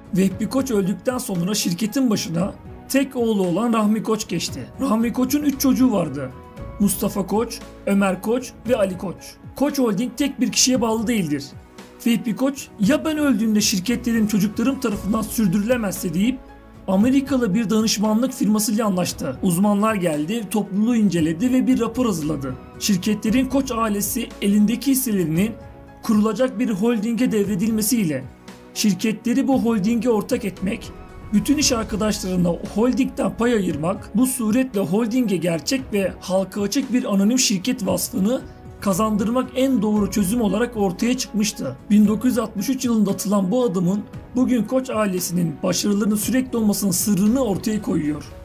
Vehbi Koç öldükten sonra şirketin başına tek oğlu olan Rahmi Koç geçti. Rahmi Koç'un 3 çocuğu vardı. Mustafa Koç, Ömer Koç ve Ali Koç. Koç Holding tek bir kişiye bağlı değildir. Vehbi Koç, ya ben öldüğümde şirketlerim çocuklarım tarafından sürdürülemezse deyip Amerikalı bir danışmanlık firmasıyla anlaştı. Uzmanlar geldi, topluluğu inceledi ve bir rapor hazırladı. Şirketlerin Koç ailesi elindeki hisselerinin kurulacak bir holdinge devredilmesiyle şirketleri bu holdinge ortak etmek, bütün iş arkadaşlarına holdingden pay ayırmak, bu suretle holdinge gerçek ve halka açık bir anonim şirket vasfını kazandırmak en doğru çözüm olarak ortaya çıkmıştı. 1963 yılında atılan bu adımın bugün Koç ailesinin başarılarının sürekli olmasının sırrını ortaya koyuyor.